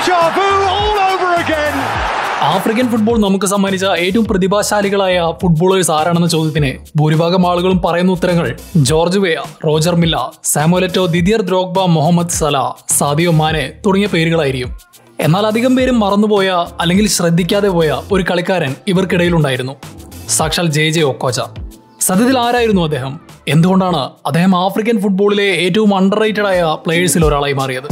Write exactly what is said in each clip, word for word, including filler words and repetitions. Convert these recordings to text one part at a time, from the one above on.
Deja vu all over again. African football നമുക്ക് സമ്മാനിച്ച ഏറ്റവും പ്രതിഭാശാലികളായ ഫുട്ബോളേഴ്സ് ആരാണെന്ന ചോദ്യത്തിന് ഭൂരിഭാഗം ആളുകളും പറയുന്ന ഉത്തരങ്ങൾ George Weah, Roger Milla, Samuel, Didier Drogba, Mohamed Salah, Sadio Mane തുടങ്ങിയ പേരുകളായിരിക്കും. എന്നാൽ അധികം പേരും മറന്നുപോയ അല്ലെങ്കിൽ ശ്രദ്ധിക്കാതെ പോയ ഒരു കളിക്കാരൻ ഇവർക്കിടയിലുണ്ടായിരുന്നു. സാക്ഷാൽ ജെ ജെ ഒക്കോച്ച. സത്യത്തിൽ ആരായിരുന്നു അദ്ദേഹം? എന്തുകൊണ്ടാണ് അദ്ദേഹം ആഫ്രിക്കൻ ഫുട്ബോളിലെ ഏറ്റവും അണ്ടർ റേറ്റഡ് ആയ പ്ലേയേഴ്സിൽ ഒരാളായി മാറിയത്?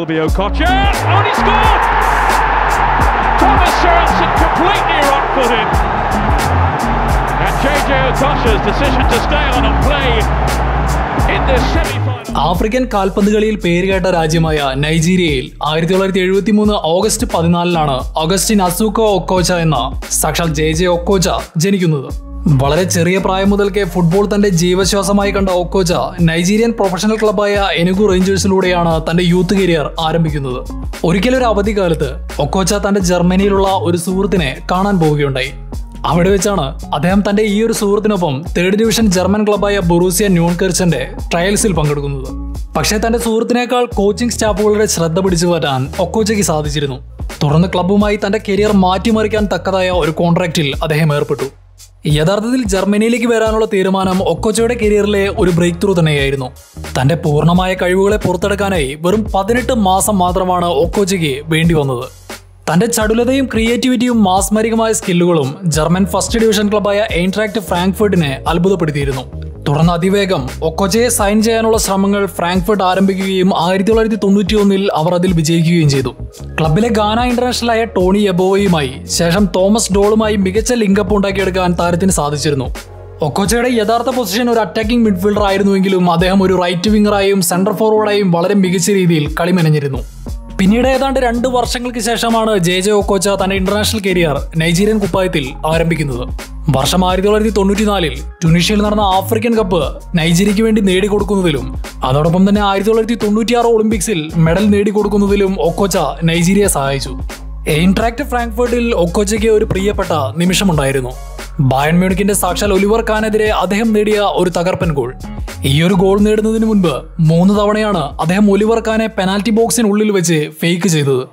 ആഫ്രിക്കൻ കാൽപന്ത് കളിയിൽ പേരുകേട്ട രാജ്യമായ നൈജീരിയയിൽ ആയിരത്തി തൊള്ളായിരത്തി എഴുപത്തി മൂന്ന് ഓഗസ്റ്റ് പതിനാലിനാണ് ഓഗസ്റ്റിൻ അസൂക്കോ ഒക്കോച്ച എന്ന സാക്ഷാൽ ജെ ജെ ഒക്കോച്ച ജനിക്കുന്നത്. വളരെ ചെറിയ പ്രായം മുതൽക്കേ ഫുട്ബോൾ തന്റെ ജീവശ്വാസമായി കണ്ട ഒക്കോച്ച നൈജീരിയൻ പ്രൊഫഷണൽ ക്ലബായ എനുഗു റേഞ്ചേഴ്സിലൂടെയാണ് തന്റെ യൂത്ത് കരിയർ ആരംഭിക്കുന്നത്. ഒരിക്കലൊരു അവധിക്കാലത്ത് ഒക്കോച്ച തന്റെ ജർമ്മനിയിലുള്ള ഒരു സുഹൃത്തിനെ കാണാൻ പോവുകയുണ്ടായി. അവിടെ വെച്ചാണ് അദ്ദേഹം തന്റെ ഈ ഒരു സുഹൃത്തിനൊപ്പം തേർഡ് ഡിവിഷൻ ജർമ്മൻ ക്ലബായ ബൊറൂസിയ ന്യൂൺകെർച്ചന്റെ ട്രയൽസിൽ പങ്കെടുക്കുന്നത്. പക്ഷേ തന്റെ സുഹൃത്തിനേക്കാൾ കോച്ചിങ് സ്റ്റാഫുകളുടെ ശ്രദ്ധ പിടിച്ചു പറ്റാൻ ഒക്കോച്ചയ്ക്ക് സാധിച്ചിരുന്നു. തുടർന്ന് ക്ലബ്ബുമായി തന്റെ കരിയർ മാറ്റിമറിക്കാൻ തക്കതായ ഒരു കോൺട്രാക്റ്റിൽ അദ്ദേഹം ഏർപ്പെട്ടു. യഥാർത്ഥത്തിൽ ജർമ്മനിയിലേക്ക് വരാനുള്ള തീരുമാനം ഒക്കോച്ചയുടെ കരിയറിലെ ഒരു ബ്രേക്ക് ത്രൂ തന്നെയായിരുന്നു. തന്റെ പൂർണ്ണമായ കഴിവുകളെ പുറത്തെടുക്കാനായി വെറും പതിനെട്ട് മാസം മാത്രമാണ് ഒക്കോച്ചയ്ക്ക് വേണ്ടി വന്നത്. തന്റെ ചടുലതയും ക്രിയേറ്റിവിറ്റിയും മാസ്മരികമായ സ്കില്ലുകളും ജർമ്മൻ ഫസ്റ്റ് ഡിവിഷൻ ക്ലബായ എയിൻട്രാക്ട് ഫ്രാങ്ക്ഫർട്ടിനെ അത്ഭുതപ്പെടുത്തിയിരുന്നു. തുടർന്ന് അതിവേഗം ഒക്കോച്ചയെ സൈൻ ചെയ്യാനുള്ള ശ്രമങ്ങൾ ഫ്രാങ്ക്ഫർട്ട് ആരംഭിക്കുകയും ആയിരത്തി തൊള്ളായിരത്തി തൊണ്ണൂറ്റി ഒന്നിൽ അവർ അതിൽ വിജയിക്കുകയും ചെയ്തു. ക്ലബിലെ ഗാന ഇന്റർനാഷണലായ ടോണി എബോവയുമായി ശേഷം തോമസ് ഡോളുമായി മികച്ച ലിങ്കപ്പ് ഉണ്ടാക്കിയെടുക്കാൻ താരത്തിന് സാധിച്ചിരുന്നു. ഒക്കോച്ചയുടെ യഥാർത്ഥ പൊസിഷൻ ഒരു അറ്റാക്കിംഗ് മിഡ്ഫീൽഡർ ആയിരുന്നുവെങ്കിലും അദ്ദേഹം ഒരു റൈറ്റ് വിംഗറായും സെന്റർ ഫോർവേഡായും വളരെ മികച്ച രീതിയിൽ കളി മെനഞ്ഞിരുന്നു. പിന്നീട് ഏതാണ്ട് രണ്ട് വർഷങ്ങൾക്ക് ശേഷമാണ് ജെ ജെ ഒക്കോച്ച തന്റെ ഇന്റർനാഷണൽ കരിയർ നൈജീരിയൻ കുപ്പായത്തിൽ ആരംഭിക്കുന്നത്. വർഷം ആയിരത്തി തൊള്ളായിരത്തി തൊണ്ണൂറ്റിനാലിൽ ട്യൂണീഷ്യയിൽ നടന്ന ആഫ്രിക്കൻ കപ്പ് നൈജീരിയയ്ക്ക് വേണ്ടി നേടിക്കൊടുക്കുന്നതിലും അതോടൊപ്പം തന്നെ ആയിരത്തി തൊള്ളായിരത്തി തൊണ്ണൂറ്റിയാറ് ഒളിമ്പിക്സിൽ മെഡൽ നേടിക്കൊടുക്കുന്നതിലും ഒക്കോച്ച നൈജീരിയയെ സഹായിച്ചു. എയിൻട്രാക്ട് ഫ്രാങ്ക്ഫർട്ടിൽ ഒക്കോച്ചയ്ക്ക് ഒരു പ്രിയപ്പെട്ട നിമിഷമുണ്ടായിരുന്നു. ബയൺ മ്യൂണിക്കിന്റെ സാക്ഷാൽ ഒലിവർ കാനെതിരെ അദ്ദേഹം നേടിയ ഒരു തകർപ്പൻ ഗോൾ. ഈ ഒരു ഗോൾ നേടുന്നതിന് മുൻപ് മൂന്ന് തവണയാണ് അദ്ദേഹം ഒലിവർ കാനെ പെനാൽറ്റി ബോക്സിനുള്ളിൽ വെച്ച് ഫേക്ക് ചെയ്തത്.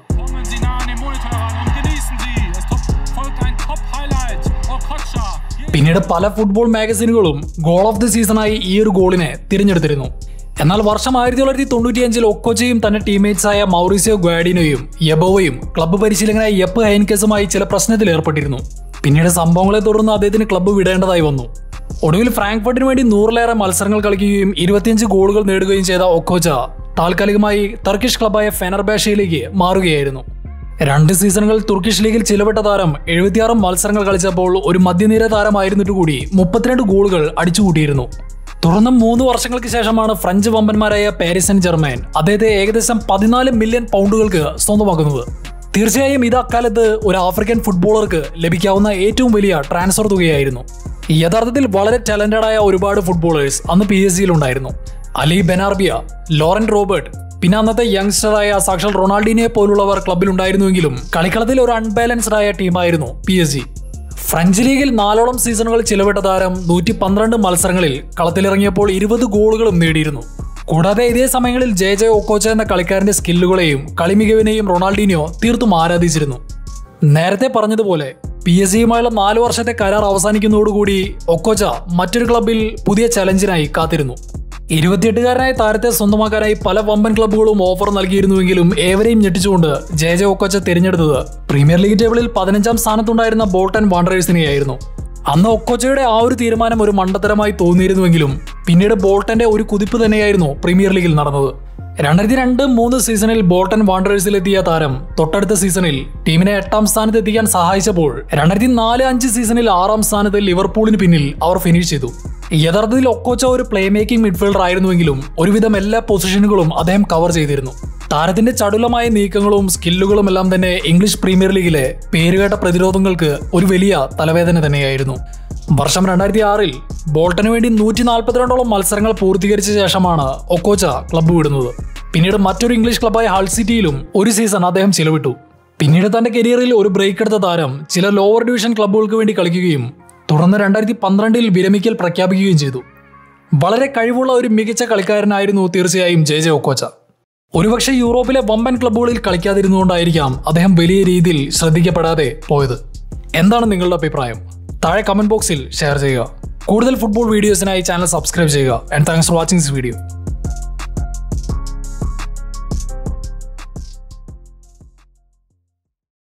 പിന്നീട് പല ഫുട്ബോൾ മാഗസിനുകളും ഗോൾ ഓഫ് ദി സീസണായി ഈ ഒരു ഗോളിനെ തിരഞ്ഞെടുത്തിരുന്നു. എന്നാൽ വർഷം ആയിരത്തി തൊള്ളായിരത്തി തൊണ്ണൂറ്റിയഞ്ചിൽ ഒക്കോച്ചയും തന്റെ ടീംമേറ്റ്സായ മൗറിസിയോ ഗ്വാഡിനോയും യെബോവയും ക്ലബ്ബ് പരിശീലകനായ യെപ്പ് ഹൈൻകെസുമായി ചില പ്രശ്നത്തിൽ ഏർപ്പെട്ടിരുന്നു. പിന്നീട് സംഭവങ്ങളെ തുടർന്ന് അദ്ദേഹത്തിന് ക്ലബ്ബ് വിടേണ്ടതായി വന്നു. ഒടുവിൽ ഫ്രാങ്ക്ഫർട്ടിന് വേണ്ടി നൂറിലേറെ മത്സരങ്ങൾ കളിക്കുകയും ഇരുപത്തിയഞ്ച് ഗോളുകൾ നേടുകയും ചെയ്ത ഒക്കോച്ച താൽക്കാലികമായി ടർക്കിഷ് ക്ലബായ ഫെനർബാഷയിലേക്ക് മാറുകയായിരുന്നു. രണ്ട് സീസണുകൾ തുർക്കിഷ് ലീഗിൽ ചിലവിട്ട താരം എഴുപത്തിയാറ് മത്സരങ്ങൾ കളിച്ചപ്പോൾ ഒരു മധ്യനിര താരമായിരുന്നിട്ട് കൂടി മുപ്പത്തിരണ്ട് ഗോളുകൾ അടിച്ചുകൂട്ടിയിരുന്നു. തുടർന്ന് മൂന്ന് വർഷങ്ങൾക്ക് ശേഷമാണ് ഫ്രഞ്ച് വമ്പന്മാരായ പാരീസ് സെന്റ് ജർമ്മൻ അദ്ദേഹത്തെ ഏകദേശം പതിനാല് മില്യൺ പൗണ്ടുകൾക്ക് സ്വന്തമാക്കുന്നത്. തീർച്ചയായും ഇത് അക്കാലത്ത് ഒരു ആഫ്രിക്കൻ ഫുട്ബോളർക്ക് ലഭിക്കാവുന്ന ഏറ്റവും വലിയ ട്രാൻസ്ഫർ തുകയായിരുന്നു. യഥാർത്ഥത്തിൽ വളരെ ടാലന്റഡ് ആയ ഒരുപാട് ഫുട്ബോളേഴ്സ് അന്ന് പി എസ് സിയിൽ ഉണ്ടായിരുന്നു. അലി ബെനാർബിയ, ലോറൻ റോബർട്ട്, പിന്നെ അന്നത്തെ യങ്സ്റ്ററായ സാക്ഷാൽ റൊണാൾഡീനിയെ പോലുള്ളവർ ക്ലബിൽ ഉണ്ടായിരുന്നുവെങ്കിലും കളിക്കളത്തിൽ ഒരു അൺബാലൻസ്ഡ് ആയ ടീമായിരുന്നു പി എസ് ജി. ഫ്രഞ്ച് ലീഗിൽ നാലോളം സീസണുകൾ ചിലവിട്ട താരം നൂറ്റി പന്ത്രണ്ട് മത്സരങ്ങളിൽ കളത്തിലിറങ്ങിയപ്പോൾ ഇരുപത് ഗോളുകളും നേടിയിരുന്നു. കൂടാതെ ഇതേ സമയങ്ങളിൽ ജെ ജെ ഒക്കോച്ച എന്ന കളിക്കാരന്റെ സ്കില്ലുകളെയും കളിമികവിനെയും റൊണാൾഡീനിയോ തീർത്തും ആരാധിച്ചിരുന്നു. നേരത്തെ പറഞ്ഞതുപോലെ പി എസ് സിയുമായുള്ള നാലു വർഷത്തെ കരാർ അവസാനിക്കുന്നതോടുകൂടി ഒക്കോച്ച മറ്റൊരു ക്ലബിൽ പുതിയ ചലഞ്ചിനായി കാത്തിരുന്നു. ഇരുപത്തിയെട്ടുകാരനായ താരത്തെ സ്വന്തമാക്കാനായി പല വമ്പൻ ക്ലബ്ബുകളും ഓഫർ നൽകിയിരുന്നുവെങ്കിലും ഏവരെയും ഞെട്ടിച്ചുകൊണ്ട് ജെ ജെ ഒക്കോച്ച തിരഞ്ഞെടുത്തത് പ്രീമിയർ ലീഗ് ടേബിളിൽ പതിനഞ്ചാം സ്ഥാനത്തുണ്ടായിരുന്ന ബോൾട്ടൺ വാണ്ടറേഴ്സിനെയായിരുന്നു. അന്ന് ഒക്കോച്ചയുടെ ആ ഒരു തീരുമാനം ഒരു മണ്ടത്തരമായി തോന്നിയിരുന്നുവെങ്കിലും പിന്നീട് ബോൾട്ടന്റെ ഒരു കുതിപ്പ് തന്നെയായിരുന്നു പ്രീമിയർ ലീഗിൽ നടന്നത്. രണ്ടായിരത്തി രണ്ട് മൂന്ന് സീസണിൽ ബോൾട്ടൺ വാണ്ടറേഴ്സിലെത്തിയ താരം തൊട്ടടുത്ത സീസണിൽ ടീമിനെ എട്ടാം സ്ഥാനത്ത് എത്തിക്കാൻ സഹായിച്ചപ്പോൾ രണ്ടായിരത്തി നാല് അഞ്ച് സീസണിൽ ആറാം സ്ഥാനത്ത് ലിവർപൂളിന് പിന്നിൽ അവർ ഫിനിഷ് ചെയ്തു. യഥാർത്ഥത്തിൽ ഒക്കോച്ച ഒരു പ്ലേ മേക്കിംഗ് മിഡ്ഫീൽഡർ ആയിരുന്നുവെങ്കിലും ഒരുവിധം എല്ലാ പൊസിഷനുകളും അദ്ദേഹം കവർ ചെയ്തിരുന്നു. താരത്തിന്റെ ചടുലമായ നീക്കങ്ങളും സ്കില്ലുകളും എല്ലാം തന്നെ ഇംഗ്ലീഷ് പ്രീമിയർ ലീഗിലെ പേരുകേട്ട പ്രതിരോധങ്ങൾക്ക് ഒരു വലിയ തലവേദന തന്നെയായിരുന്നു. വർഷം രണ്ടായിരത്തി ആറിൽ ബോൾട്ടന് വേണ്ടി നൂറ്റി നാൽപ്പത്തിരണ്ടോളം മത്സരങ്ങൾ പൂർത്തീകരിച്ച ശേഷമാണ് ഒക്കോച്ച ക്ലബ്ബ് വിടുന്നത്. പിന്നീട് മറ്റൊരു ഇംഗ്ലീഷ് ക്ലബ്ബായ ഹൾ സിറ്റിയിലും ഒരു സീസൺ അദ്ദേഹം ചിലവിട്ടു. പിന്നീട് തന്റെ കരിയറിൽ ഒരു ബ്രേക്ക് എടുത്ത താരം ചില ലോവർ ഡിവിഷൻ ക്ലബ്ബുകൾക്ക് വേണ്ടി കളിക്കുകയും തുടർന്ന് രണ്ടായിരത്തി പന്ത്രണ്ടിൽ വിരമിക്കൽ പ്രഖ്യാപിക്കുകയും ചെയ്തു. വളരെ കഴിവുള്ള ഒരു മികച്ച കളിക്കാരനായിരുന്നു തീർച്ചയായും ജെ ജെ ഒക്കോച്ച. ഒരുപക്ഷെ യൂറോപ്പിലെ വമ്പൻ ക്ലബ്ബുകളിൽ കളിക്കാതിരുന്നുകൊണ്ടായിരിക്കാം അദ്ദേഹം വലിയ രീതിയിൽ ശ്രദ്ധിക്കപ്പെടാതെ പോയത്. എന്താണ് നിങ്ങളുടെ അഭിപ്രായം? താഴെ കമന്റ് ബോക്സിൽ ഷെയർ ചെയ്യുക. കൂടുതൽ ഫുട്ബോൾ വീഡിയോസിനായി ചാനൽ സബ്സ്ക്രൈബ് ചെയ്യുക. And thanks for watching this video.